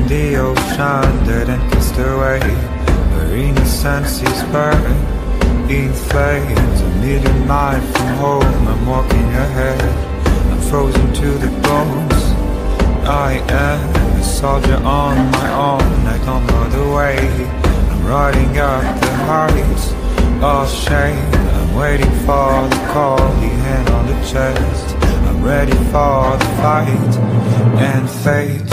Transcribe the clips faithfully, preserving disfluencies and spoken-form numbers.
the ocean, dead and cast away. Marina senses burn in flames. A million miles from home, I'm walking ahead. I'm frozen to the bones. I am a soldier on my own. I don't know the way. I'm riding up the heights of shame. I'm waiting for the call, the hand on the chest. I'm ready for the fight and fate.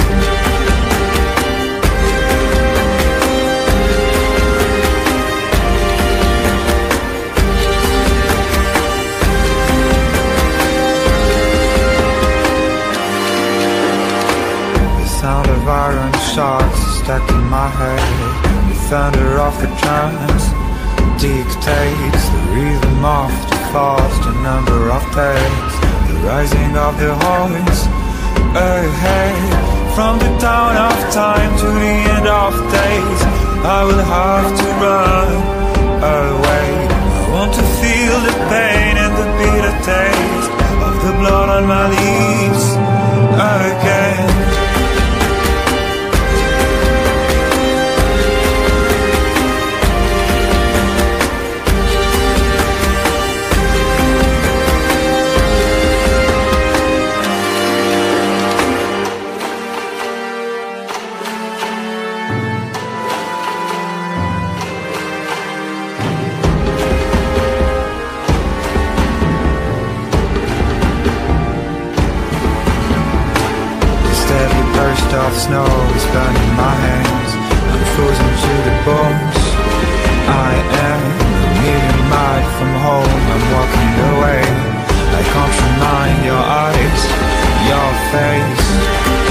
Sound of iron shots stuck in my head. The thunder of the drums dictates the rhythm of the fast, the number of days, the rising of the horns ahead. From the dawn of time to the end of days, I will have to run away. I want to feel the pain and the bitter taste of the blood on my lips again. Of snow is burning my hands. I'm frozen to the bones. I am a million miles from home. I'm walking away. I can't remind your eyes, your face.